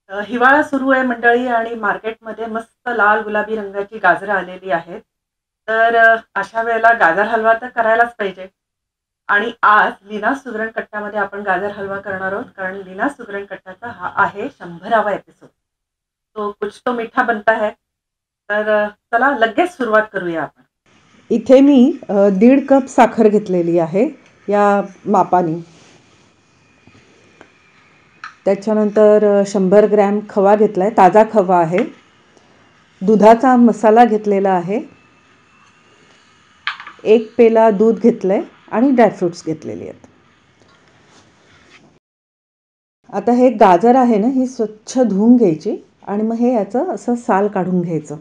हिवाळा सुरू आहे मंडळी आणि मार्केटमध्ये मस्त लाल गुलाबी रंगाची गाजरं आलेली आहेत. तर अशा वेळेला गाजर हलवा तर करायलाच पाहिजे. आणि आज लीना सुगरण कट्टामध्ये आपण गाजर हलवा करणार आहोत कारण लीना सुगरण कट्टाचा हा आहे 100वा एपिसोड. तो कुछ तो मीठा बनता है. तर चला लगेच सुरुवात करूया आपण. इथे मी 1.5 कप साखर घेतलेली आहे या मापाने. त्याच्यानंतर 100 ग्रॅम खवा घेतला आहे, ताजा खवा आहे. दुधाचा मसाला घेतलेला आहे. 1 पेला दूध घेतलं आहे आणि ड्रायफ्रूट्स घेतलेली आहेत. आता हे गाजर आहे ना, ही स्वच्छ धुवून घ्यायची आणि मग हे याचं असं साल काढून घ्यायचं.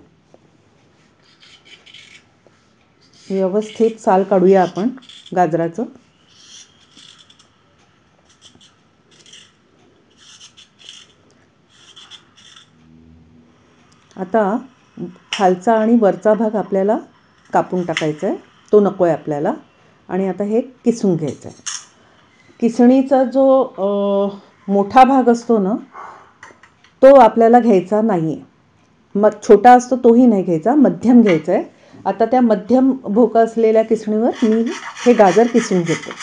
व्यवस्थित साल काढूया आपण गाजराचं. आता खालचा आणि वरचा भाग आपल्याला कापून टाकायचा आहे, तो नको आहे आपल्याला. आणि आता हे किसून घ्यायचं आहे. किसणीचा जो मोठा भाग असतो ना, तो आपल्याला घ्यायचा नाही आहे. छोटा असतो तोही नाही घ्यायचा, मध्यम घ्यायचा आहे. आता त्या मध्यम भोक असलेल्या किसणीवर मी हे गाजर किसून घेते.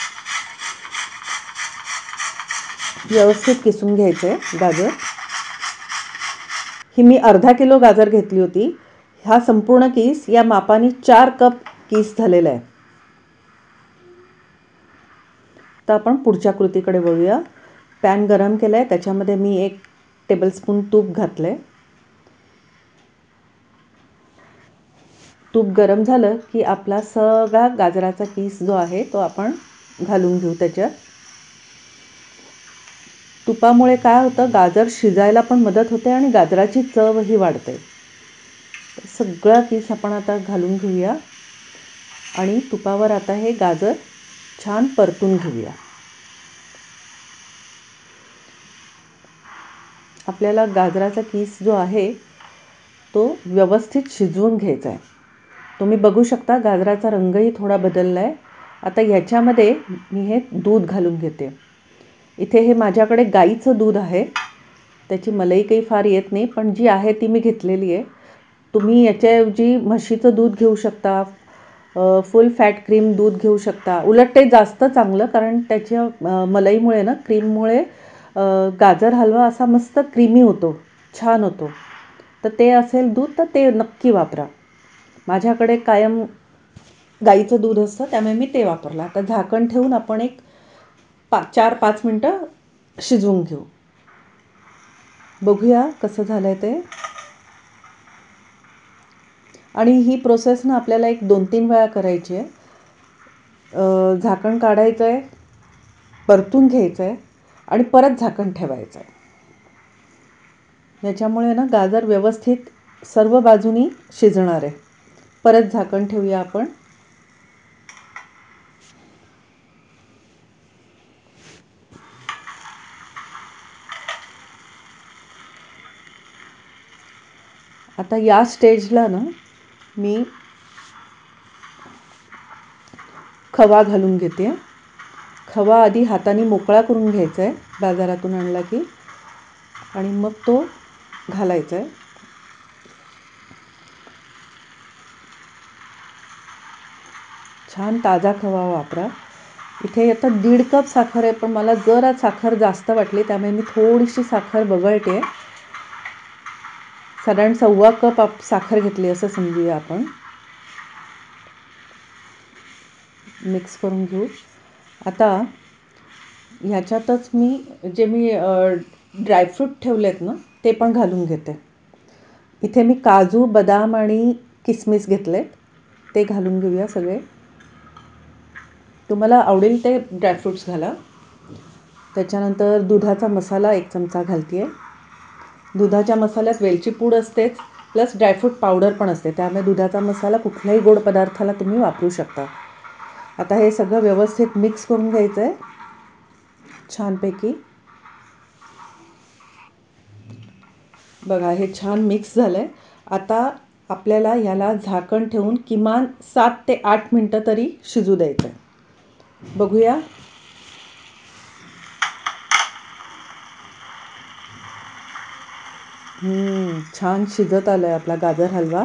व्यवस्थित किसून घ्यायचं आहे गाजर. ही मी अर्धा किलो गाजर घेतली होती. हा संपूर्ण किस या मापाने 4 कप किस झालेला आहे. तर आपण पुढच्या कृतीकडे वळूया. पॅन गरम केला आहे, त्याच्यामध्ये मी 1 टेबलस्पून तूप घातलं आहे. तूप गरम झालं की आपला सगळा गाजराचा किस जो आहे तो आपण घालून घेऊ त्याच्यात. तुपामुळे काय होतं, गाजर शिजायला पण मदत होते आणि गाजराची चवही वाढते. सगळा किस आपण आता घालून घेऊया आणि तुपावर आता हे गाजर छान परतून घेऊया. आपल्याला गाजराचा किस जो आहे तो व्यवस्थित शिजवून घ्यायचा आहे. तुम्ही बघू शकता गाजराचा रंगही थोडा बदलला आहे. आता ह्याच्यामध्ये मी हे दूध घालून घेते. इथे हे माझ्याकडे गाईचं दूध आहे. त्याची मलई काही फार येत नाही, पण जी आहे ती मी घेतलेली आहे. तुम्ही याच्याऐवजी म्हशीचं दूध घेऊ शकता, फुल फॅट क्रीम दूध घेऊ शकता. उलट ते जास्त चांगलं, कारण त्याच्या मलईमुळे ना, क्रीममुळे गाजर हलवा असा मस्त क्रीमी होतो, छान होतो. तर ते असेल दूध तर ते नक्की वापरा. माझ्याकडे कायम गाईचं दूध असतं त्यामुळे मी ते वापरलं. आता झाकण ठेवून आपण एक 4-5 मिनटं शिजवून घेऊ. बघूया कसं झालं आहे ते. आणि ही प्रोसेस ना आपल्याला 1-2-3 वेळा करायची आहे. झाकण काढायचं आहे, परतून घ्यायचं आहे आणि परत झाकण ठेवायचं आहे. याच्यामुळे ना गाजर व्यवस्थित सर्व बाजूनी शिजणार आहे. परत झाकण ठेवूया आपण. आता या स्टेजला ना मी खवा घालून घेते. खवा आधी हाताने मोकळा करून घ्यायचा आहे बाजारातून आणला की, आणि मग तो घालायचा आहे. छान ताजा खवा वापरा. इथे आता 1.5 कप साखर आहे, पण मला जरा साखर जास्त वाटली त्यामुळे मी थोडीशी साखर वगळते. साधारण 1.25 कप साखर घेतली असं समजूया आपण. मिक्स करून घेऊ. आता ह्याच्यातच मी ड्रायफ्रूट ठेवलेत ना ते पण घालून घेते. इथे मी काजू, बदाम आणि किसमिस घेतलेत, ते घालून घेऊया सगळे. तुम्हाला आवडेल ते ड्रायफ्रूट्स घाला. त्याच्यानंतर दुधाचा मसाला 1 चमचा घालते आहे. दुधाच्या मसाल्यात वेलची पूड असतेच, प्लस ड्रायफ्रूट पावडर पण असते, त्यामुळे दुधाचा मसाला कुठल्याही गोड पदार्थाला तुम्ही वापरू शकता. आता हे सगळं व्यवस्थित मिक्स करून घ्यायचं आहे छानपैकी. बघा हे छान मिक्स झालं आहे. आता आपल्याला ह्याला झाकण ठेवून किमान 7 ते 8 मिनटं तरी शिजू द्यायचं आहे. बघूया. छान शिजत आलाय आपला गाजर हलवा.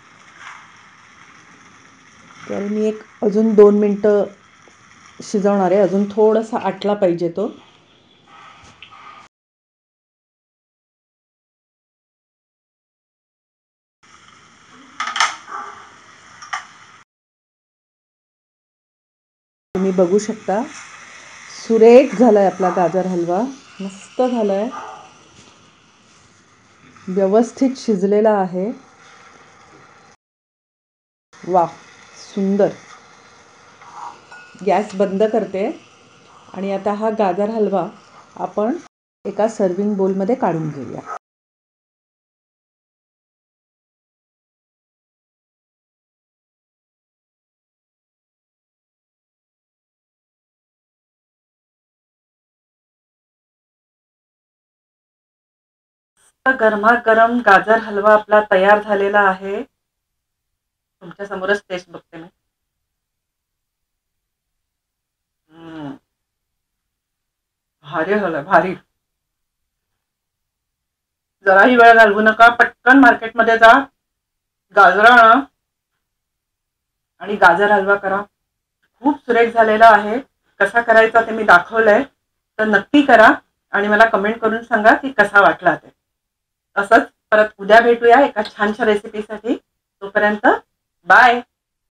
तर मी एक अजून 2 मिनटं शिजवणार आहे. अजून थोडासा आटला पाहिजे तो. तुम्ही बघू शकता सुरेख झालाय आपला गाजर हलवा. मस्त झालाय, व्यवस्थित शिजलेला आहे. वा, सुंदर. गॅस बंद करते आणि आता हा गाजर हलवा आपण एका सर्विंग बोलमध्ये काढून घेऊया. गरमागरम गाजर हलवा आपला तयार झालेला आहे. तुमच्या समोरच टेस्ट बघते मी. भारी झालं, भारी. जराही वेळ घालवू नका, पटकन मार्केटमध्ये जा, गाजर आणा आणि गाजर हलवा करा. खूप सुरेख झालेला आहे. कसा करायचा ते मी दाखवलंय, तर नक्की करा आणि मला कमेंट करून सांगा की कसा वाटला ते. असंच परत उद्या भेटूया एका छानशा रेसिपीसाठी. तोपर्यंत बाय.